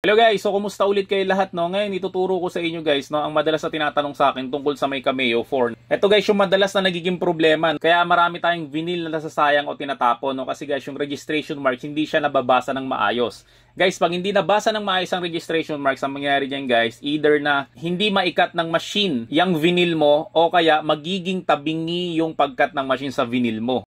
Hello guys, so kumusta ulit kayo lahat, no? Ngayon ituturo ko sa inyo guys, no, ang madalas na tinatanong sa akin tungkol sa may Cameo 4. Ito guys, yung madalas na nagiging problema. Kaya marami tayong vinyl na nasasayang o tinatapon, no? Kasi guys, yung registration marks hindi siya nababasa ng maayos. Guys, pag hindi nabasa ng maayos ang registration marks, ang mangyayari diyan guys, either na hindi maikat ng machine yung vinyl mo o kaya magiging tabingi yung pagkat ng machine sa vinyl mo.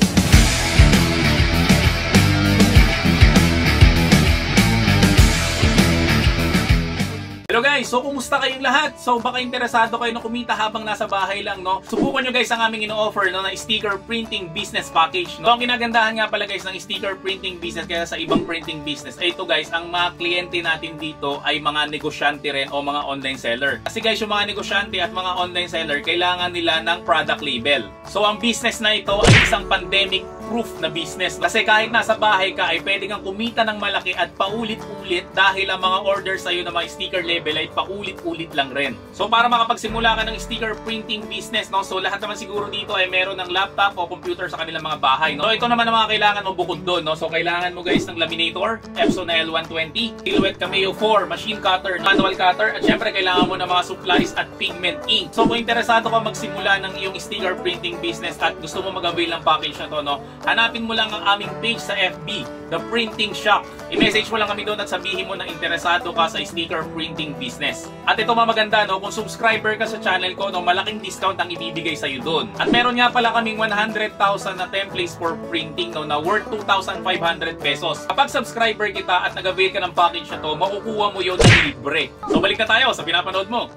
Hello guys! So, kumusta kayong lahat? So, baka interesado kayo na kumita habang nasa bahay lang, no? Subukan nyo guys ang aming ino-offer, no, na sticker printing business package, no? So, ang ginagandahan nga pala guys ng sticker printing business kaya sa ibang printing business ay ito guys, ang mga kliyente natin dito ay mga negosyante rin o mga online seller. Kasi guys, yung mga negosyante at mga online seller, kailangan nila ng product label. So, ang business na ito ay isang pandemic proof na business. Kasi kahit nasa bahay ka ay pwede kang kumita ng malaki at paulit-ulit dahil ang mga orders sa'yo na mga sticker label ay paulit-ulit lang rin. So para makapagsimula ka ng sticker printing business, no? So lahat naman siguro dito ay meron ng laptop o computer sa kanilang mga bahay, no? So ito naman ang mga kailangan mo bukod doon, no? So kailangan mo guys ng laminator, Epson L120, Silhouette Cameo 4, machine cutter, manual cutter, at syempre kailangan mo ng mga supplies at pigment ink. So kung interesado ka magsimula ng iyong sticker printing business at gusto mo mag-avail ng package na to, no? Hanapin mo lang ang aming page sa FB, The Printing Shop. I-message mo lang kami doon at sabihin mo na interesado ka sa sticker printing business. At ito maganda, no, kung subscriber ka sa channel ko, no, malaking discount ang ibibigay sa iyo doon. At meron nga pala kaming 100,000 na templates for printing, no, na worth 2,500 pesos. Kapag subscriber kita at nag-avail ka ng package na to, makukuha mo yun na libre. So balik na tayo sa pinapanood mo.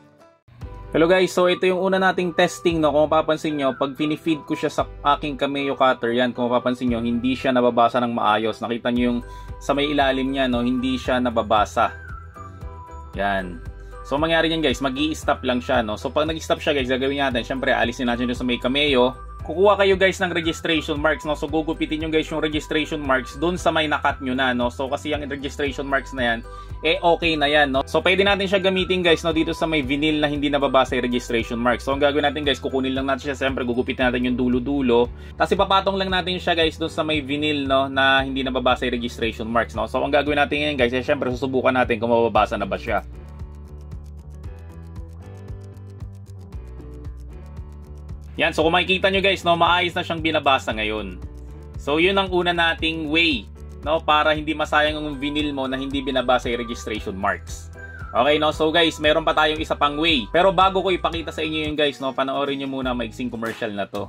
Hello guys, so ito yung una nating testing, no. Kung mapapansin nyo, pag pinifeed ko siya sa aking Cameo cutter, yan, kung mapapansin nyo, hindi siya nababasa ng maayos. Nakita nyo yung sa may ilalim niya, no, hindi siya nababasa. Yan. So mangyari yan guys, mag-i-stop lang siya, no. So pag nag-stop siya guys, gagawin natin, syempre alisin natin yung sa may Cameo. Kukuha kayo guys ng registration marks, no. So gugupitin nyo guys yung registration marks dun sa may nakat nyo na, no. So kasi yung registration marks na yan, okay na yan, no. So pwede natin siya gamitin guys, no, dito sa may vinyl na hindi nababasa yung registration marks. So ang gagawin natin guys, kukunin lang natin siya, siyempre gugupitin natin yung dulo-dulo. Tapos ipapatong lang natin siya guys dun sa may vinyl, no, na hindi nababasa yung registration marks, no. So ang gagawin natin ngayon guys, siyempre susubukan natin kung mababasa na ba siya. Yan, so kung makikita nyo guys, no, maayos na siyang binabasa ngayon. So yun ang una nating way, no, para hindi masayang yung vinyl mo na hindi binabasa yung registration marks. Okay, no, so guys, meron pa tayong isa pang way. Pero bago ko ipakita sa inyo yun guys, no, panoorin nyo muna maiksing commercial na to.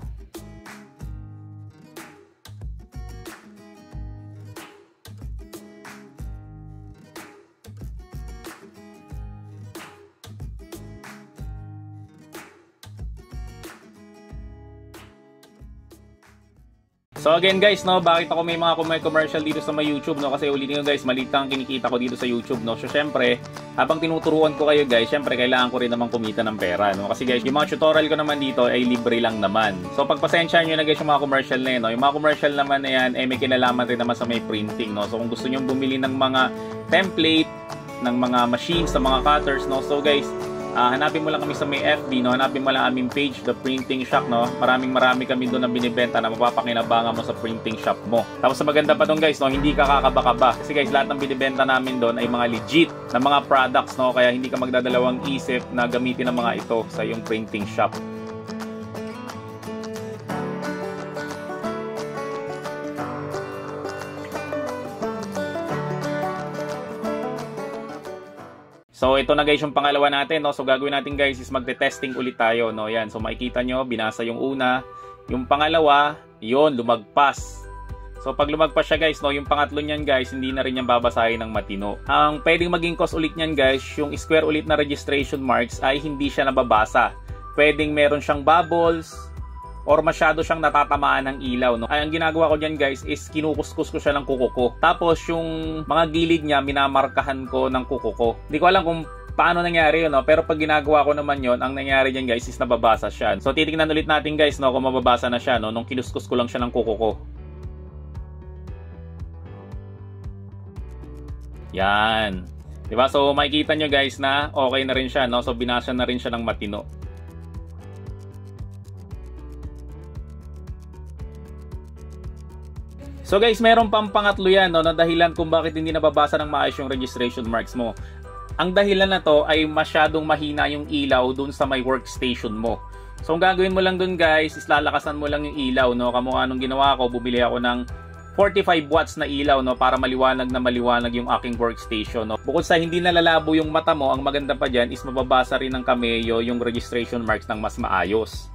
So again guys, no, bakit ako may mga commercial dito sa may YouTube, no? Kasi ulitin ko guys, maliit lang kinikita ko dito sa YouTube, no? So syempre, habang tinuturuan ko kayo guys, syempre kailangan ko rin naman kumita ng pera, no? Kasi guys, yung mga tutorial ko naman dito ay libre lang naman. So pagpasensyahan nyo na guys yung mga commercial na yun, no? Yung mga commercial naman na yan, may kinalaman rin naman sa may printing, no? So kung gusto nyo bumili ng mga template, ng mga machines, sa mga cutters, no? So guys, hanapin mo lang kami sa may FB, no? Hanapin mo lang aming page, The Printing Shop, no? Marami kami doon na binibenta na mapapakinabangan mo sa printing shop mo. Tapos sa maganda pa doon guys, no, hindi ka kakaba-kaba. Kasi guys, lahat ng binibenta namin doon ay mga legit na mga products, no? Kaya hindi ka magdadalawang isip na gamitin ang mga ito sa iyong printing shop. So ito na guys yung pangalawa natin, no. So gagawin natin guys is magte-testing ulit tayo, no. Yan. So makikita nyo, binasa yung una, yung pangalawa, yon lumagpas. So pag lumagpas siya guys, no, yung pangatlo niyan guys, hindi na rin yan babasahin ng matino. Ang pwedeng maging cause ulit niyan guys, yung square ulit na registration marks ay hindi siya nababasa. Pwedeng meron siyang bubbles or masyado siyang natatamaan ng ilaw, no. Ay, ang ginagawa ko diyan guys is kinukuskus ko siya ng kuko ko. Tapos yung mga gilid niya minamarkahan ko ng kuko ko. Hindi ko alam kung paano nangyari yun, no. Pero pag ginagawa ko naman yon, ang nangyari diyan guys is nababasa siya. So titingnan ulit natin guys, no, kung mababasa na siya, no, nung kinuskus ko lang siya ng kuko ko. Yan. Diba? So makikita nyo guys na okay na rin siya, no. So binasa na rin siya ng matino. So guys, meron pang pangatlo yan, no, na dahilan kung bakit hindi nababasa ng maayos yung registration marks mo. Ang dahilan na to ay masyadong mahina yung ilaw dun sa may workstation mo. So ang gagawin mo lang dun guys, is lalakasan mo lang yung ilaw, no. Kamukha nung ginawa ko, bumili ako ng 45 watts na ilaw, no, para maliwanag na maliwanag yung aking workstation, no. Bukod sa hindi nalalabo yung mata mo, ang maganda pa dyan is mababasa rin ng Cameo yung registration marks ng mas maayos.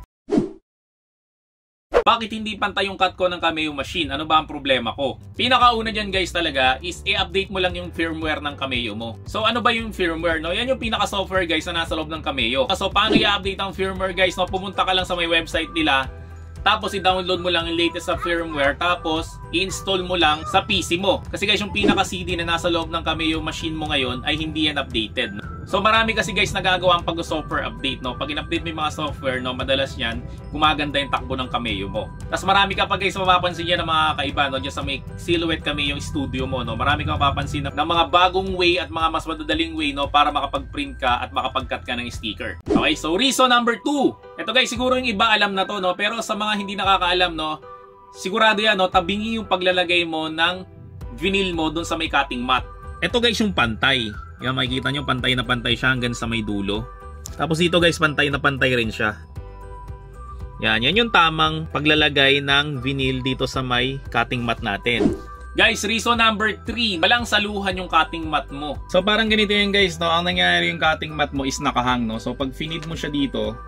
Bakit hindi pantay yung cut ko ng Cameo machine? Ano ba ang problema ko? Pinakauna dyan guys talaga is i-update mo lang yung firmware ng Cameo mo. So ano ba yung firmware? No? Yan yung pinaka-software guys na nasa loob ng Cameo. So paano i-update ang firmware guys? No? Pumunta ka lang sa may website nila. Tapos i-download mo lang yung latest sa firmware. Tapos i-install mo lang sa PC mo. Kasi guys yung pinaka-CD na nasa loob ng Cameo machine mo ngayon ay hindi yan updated. No? So marami kasi guys nagagawa ang pag-software update, no. Pag in-update mo yung mga software, no, madalas yan gumaganda yung takbo ng Cameo mo. Tapos marami ka pa guys mapapansin yan ng mga kaiba, no, diyan sa may Silhouette Cameo studio mo, no. Marami kang mapapansin ng mga bagong way at mga mas madadaling way, no, para makapag-print ka at makapag-cut ka ng sticker. Okay, so reason number 2. Ito guys, siguro yung iba alam na to, no, pero sa mga hindi nakakaalam, no, sigurado yan, no, tabingi yung paglalagay mo ng vinyl mo dun sa may cutting mat. Ito guys yung pantay. Yan, makikita nyo pantay na pantay siya hanggang sa may dulo. Tapos dito guys, pantay na pantay rin siya. Yan yung tamang paglalagay ng vinyl dito sa may cutting mat natin. Guys, reason number 3, walang saluhan yung cutting mat mo. So parang ganito yan guys, no? Ang nangyayari yung cutting mat mo is nakahang, no? So pag finid mo siya dito,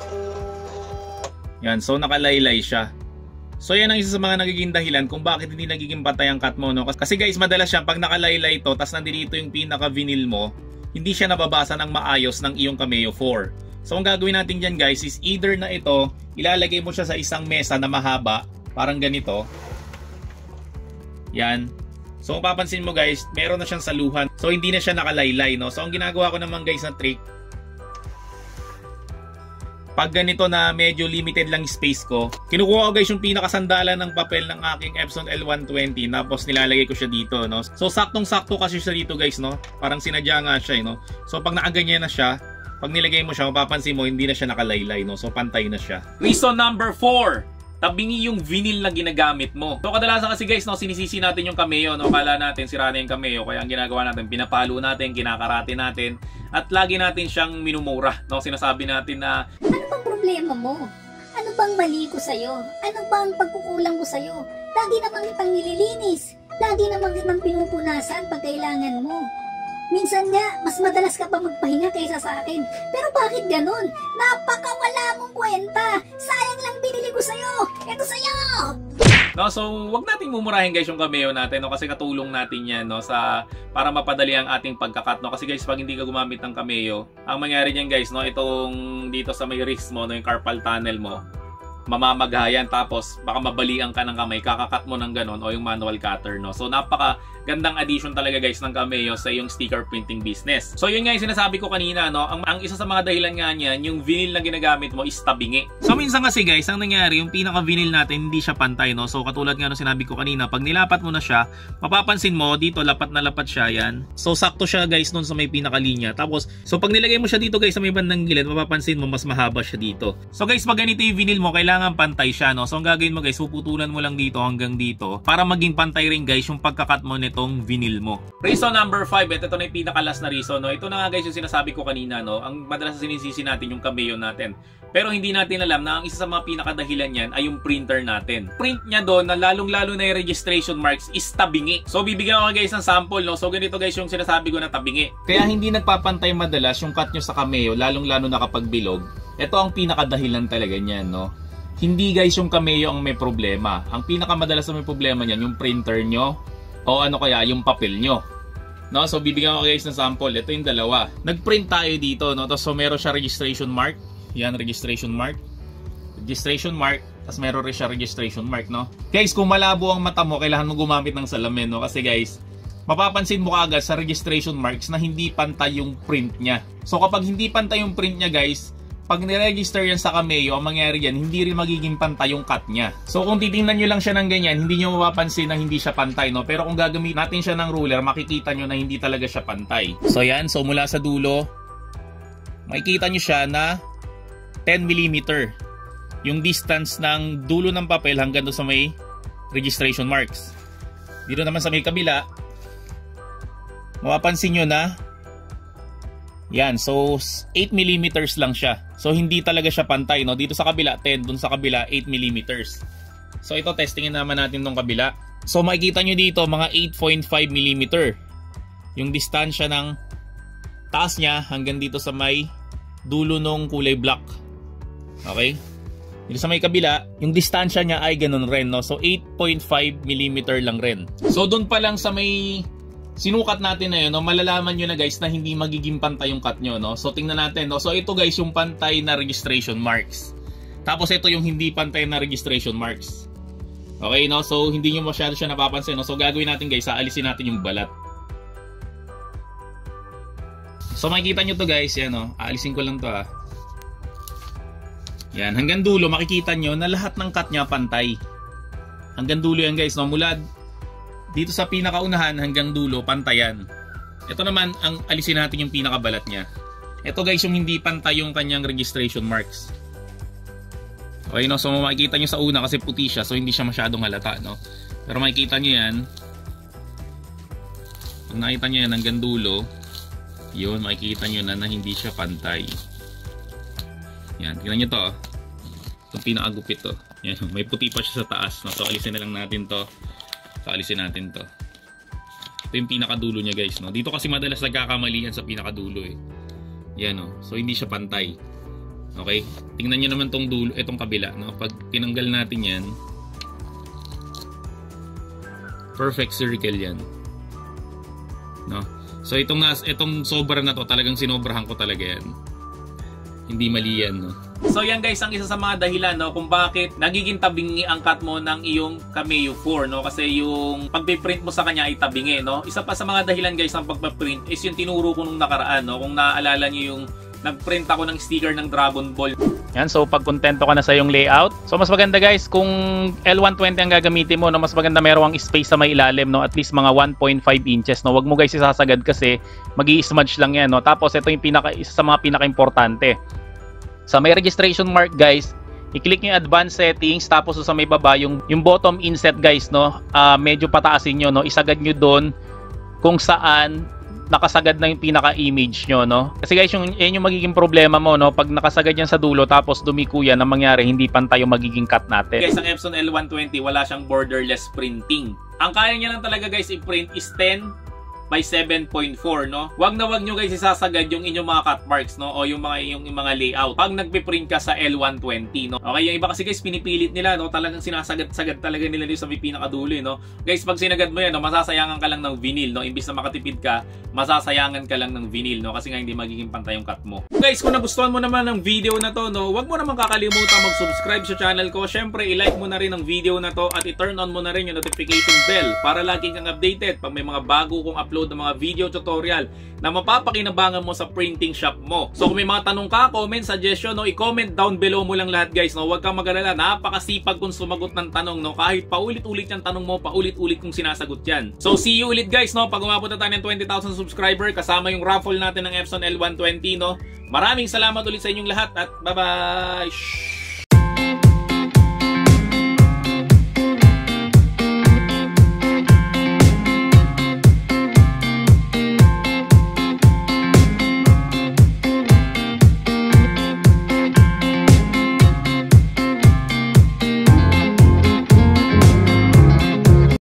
yan, so nakalaylay siya. So yan ang isa sa mga nagiging dahilan kung bakit hindi nagiging pantay ang cut mo, no? Kasi guys, madalas yan pag nakalaylay to, tas nandito yung pinaka vinyl mo, hindi siya nababasa ng maayos ng iyong Cameo 4. So ang gagawin natin dyan guys is either na ito, ilalagay mo siya sa isang mesa na mahaba, parang ganito. Yan. So papansin mo guys, meron na siyang saluhan. So hindi na siya nakalaylay, no? So ang ginagawa ko naman guys na trick, pag ganito na medyo limited lang space ko, kinukuha ko guys yung pinakasandalan ng papel ng aking Epson L120, tapos nilalagay ko siya dito, no? So saktong-sakto kasi siya dito guys, no? Parang sinadya nga siya, no? So pag nakaganyan na siya, pag nilagay mo siya, mapapansin mo hindi na siya nakalaylay, no? So pantay na siya. Reason number 4. Tabingi yung vinyl na ginagamit mo. So kadalasan kasi guys, no, sinisisi natin yung Cameo, no, kala natin sira na yung Cameo, kaya ang ginagawa natin, pinapalo natin, kinakarate natin, at lagi natin siyang minumura, no, sinasabi natin na ano bang problema mo? Ano bang mali ko sa'yo? Ano bang pagkukulang ko sa'yo? Lagi namang itang nililinis, lagi namang itang pinupunasan pag kailangan mo. Minsan nga, mas madalas ka pa magpahinga kaysa sa akin. Pero bakit ganun? Napakawala mong kwenta! Sayang lang binili ko sa'yo! Ito sa'yo! no, so wag nating mumurahin guys yung Cameo natin, no, kasi katulong natin yan, no, para mapadali ang ating pagkakat, no. Kasi guys, pag hindi ka gumamit ng Cameo, ang mangyari diyan guys, no, itong dito sa may wrist mo, no, yung carpal tunnel mo, mamamagayan, tapos baka mabalian ka ng kamay, kakakat mo ng ganon, o yung manual cutter, no. So napaka gandang addition talaga guys ng Cameo sa yung sticker printing business. So yun nga yung sinasabi ko kanina, no, ang isa sa mga dahilan nga niyan, yung vinyl na ginagamit mo is tabingi. So minsan kasi guys, ang nangyari, yung pinaka vinyl natin hindi siya pantay, no. So katulad nga ng sinabi ko kanina, pag nilapat mo na siya, mapapansin mo dito lapat na lapat siya, yan. So sakto siya guys nun sa may pinaka linya. Tapos so pag nilagay mo siya dito guys sa may bandang gilid, mapapansin mo mas mahaba siya dito. So guys, pag ganito yung vinyl mo, kailangan pantay siya, no. So ang gagawin mo guys, puputulan mo lang dito hanggang dito para maging pantay rin guys yung pagkakat mo nitong vinyl mo. Reason number 5, ito na yung pinaka-last na reason, no. Ito na nga guys yung sinasabi ko kanina, no. Ang madalas sinisisi natin yung Cameo natin. Pero hindi natin alam na ang isa sa mga pinakadahilan niyan ay yung printer natin. Print niya doon na lalong-lalo na yung registration marks is tabingi. So bibigyan ko guys ng sample, no. So ganito guys yung sinasabi ko na tabingi. Kaya hindi nagpapantay madalas yung cut nyo sa Cameo, lalong-lalo na kapag bilog. Ito ang pinakadahilan talaga niyan, no. Hindi guys yung Cameo ang may problema. Ang pinakamadalas na may problema niyan yung printer nyo o ano kaya yung papel nyo, no. So bibigyan ko guys ng sample. Ito yung dalawa. Nagprint tayo dito, no. Tapos so meron siya registration mark. Yan, registration mark. Registration mark. Tapos meron rin siya registration mark, no. Guys, kung malabo ang mata mo, kailangan mo gumamit ng salamin, no. Kasi guys, mapapansin mo kaagad sa registration marks na hindi pantay yung print niya. So kapag hindi pantay yung print niya guys, pag niregister yan sa Cameo, ang mangyari yan, hindi rin magiging pantay yung cut niya. So kung titingnan nyo lang siya ng ganyan, hindi nyo mapapansin na hindi siya pantay, no? Pero kung gagamit natin siya ng ruler, makikita nyo na hindi talaga siya pantay. So yan, so mula sa dulo, makikita nyo siya na 10 mm yung distance ng dulo ng papel hanggang doon sa may registration marks. Dito naman sa may kabila, mapapansin nyo na yan, so 8mm lang siya. So hindi talaga siya pantay, no? Dito sa kabila 10, dun sa kabila 8mm. So ito, testingin naman natin tong kabila. So makikita nyo dito mga 8.5mm yung distansya ng taas niya hanggang dito sa may dulo nung kulay black. Okay? Dito sa may kabila, yung distansya niya ay ganun rin, no? So 8.5mm lang rin. So doon pa lang sa may sinukat natin na yun, no, malalaman nyo na guys na hindi magiging pantay yung cut nyo, no? So tingnan natin, no? So ito guys yung pantay na registration marks. Tapos ito yung hindi pantay na registration marks. Okay, no? So hindi nyo masyado siya napapansin, no? So gagawin natin guys, aalisin natin yung balat. So makikita nyo to guys, yan, no? Aalisin ko lang to, ha. Yan, hanggang dulo makikita nyo na lahat ng cut nya pantay. Hanggang dulo yan guys, no? Mula dito sa pinakaunahan hanggang dulo, pantayan. Ito naman, ang alisin natin yung pinakabalat niya. Ito guys, yung hindi pantay yung kanyang registration marks. Okay, no? So makikita nyo sa una kasi puti siya, so hindi siya masyadong halata, no? Pero makikita nyo yan. Pag nakita nyo yan hanggang dulo, yun, makikita nyo na hindi siya pantay. Yan, tingnan nyo to. Itong pinakagupit to. Yan, may puti pa siya sa taas, no? So alisin na lang natin to. So alisin natin to. Ito yung pinakadulo niya guys, no? Dito kasi madalas nagkakamalian sa pinakadulo eh. Yan, no? So hindi siya pantay. Okay? Tingnan niyo naman tong dulo, itong kabila, no? Pag tinanggal natin yan, perfect circle yan. No? So itong sobra na to, talagang sinobrahan ko talaga yan. Hindi mali yan, no? So yan guys, ang isa sa mga dahilan, no, kung bakit nagiging tabingi ang cut mo ng iyong Cameo 4, no? Kasi yung pagpiprint mo sa kanya ay tabingi, no? Isa pa sa mga dahilan guys ng pagpaprint is yung tinuro ko nung nakaraan, no? Kung naaalala niyo yung nagprint ako ng sticker ng Dragon Ball. Yan, so pag kontento ka na sa yung layout. So mas maganda guys kung L120 ang gagamitin mo, no, mas maganda merong space sa may ilalim, no, at least mga 1.5 inches, no. Wag mo guys isasagad kasi magi-smudge lang yan, no. Tapos ito yung isa sa mga pinaka-importante. Sa may registration mark guys, i-click nyo yung advanced settings, tapos sa may baba yung bottom inset guys, no, medyo pataasin nyo, no, isagad nyo doon kung saan nakasagad na yung pinaka-image nyo, no. Kasi guys, yan yung magiging problema mo, no, pag nakasagad yan sa dulo tapos dumiko yan, ang mangyari hindi pantay yung magiging cut natin. Guys, ang Epson L120 wala siyang borderless printing. Ang kaya niya lang talaga guys i-print is 10 by 7.4, no? Wag na wag nyo guys isasagad yung inyong mga cut marks, no? O yung mga layout pag nagpe-print ka sa L120, no? Okay, yung iba kasi guys pinipilit nila, no? Talagang sinasagad-sagad talaga nila dito sa may pinakadulo, no? Guys, pag sinagad mo yan, no, masasayangan ka lang ng vinyl, no? Imbis na makatipid ka, masasayangan ka lang ng vinyl, no? Kasi nga hindi magiging pantay yung cut mo. Guys, kung nagustuhan mo naman ng video na to, no, wag mo naman kakalimutan mag-subscribe sa channel ko. Syempre, i-like mo na rin ang video na to at i-turn on mo na rin yung notification bell para lagi kang updated pag may mga bago kong upload ng mga video tutorial na mapapakinabangan mo sa printing shop mo. So kung may mga tanong ka, comment, suggestion, no, i-comment down below mo lang lahat guys, no. Huwag kang mag-alala, napakasipag kung sumagot ng tanong, no. Kahit paulit-ulit yung tanong mo, paulit-ulit kong sinasagot yan. So see you ulit guys, no, pag umabot na tayo ng 20,000 subscriber kasama yung raffle natin ng Epson L120, no. Maraming salamat ulit sa inyong lahat at bye-bye!